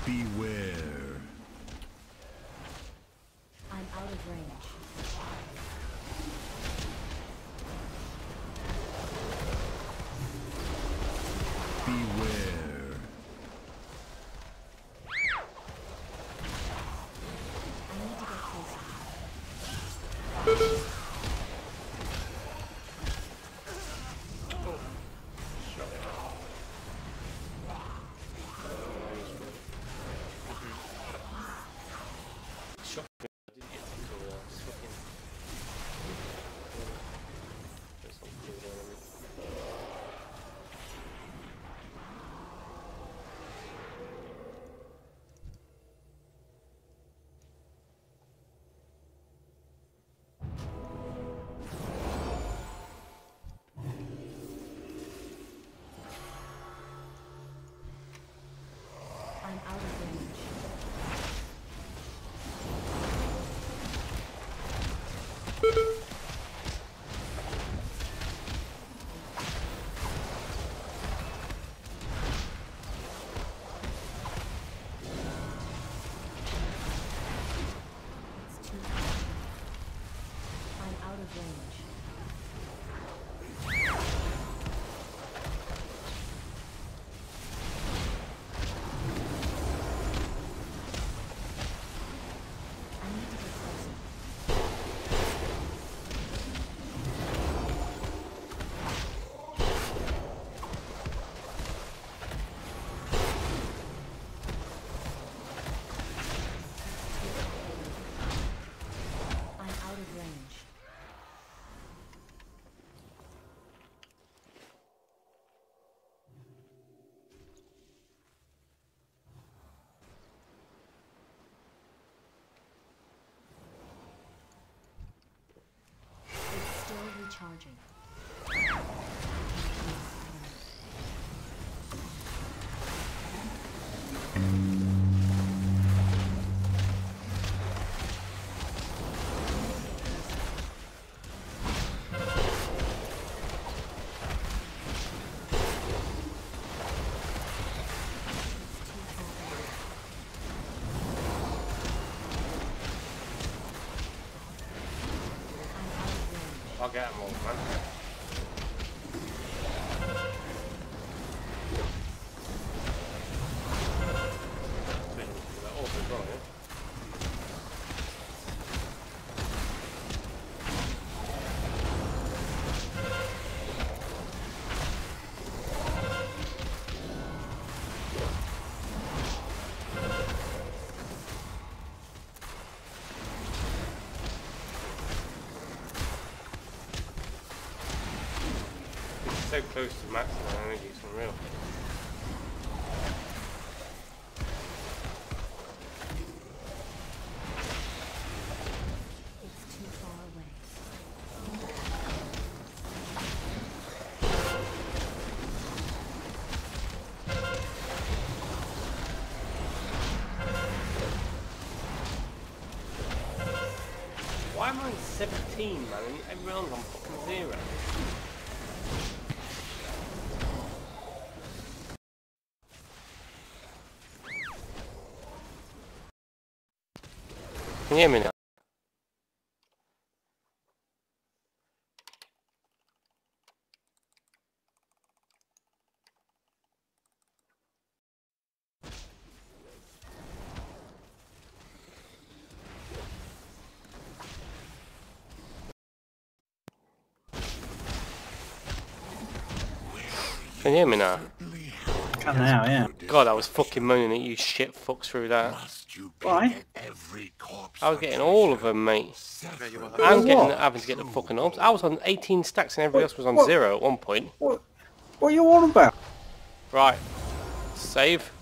Beware. I'm out of range. Beware. I need to get closer. Shotgun, I didn't get to kill that. It's fucking... There's something going on. I'm out of range. It's too far. I'm out of range. I need to get closer. I'm out of range. It's still recharging. I'll get them all, man. That awful as well, yeah? So close to maximum energy, it's unreal. It's too far away. Why am I on 17, man? And every round I'm fucking 0. Can you hear me now? Can you hear me now? Can now, yeah. God, I was fucking moaning at you shit fucks through that. Why? I was getting all of them, mate. Well, I'm getting what? having to get the fucking orbs. I was on 18 stacks and everybody else was on What? 0 at one point. What are you on about? Right. Save.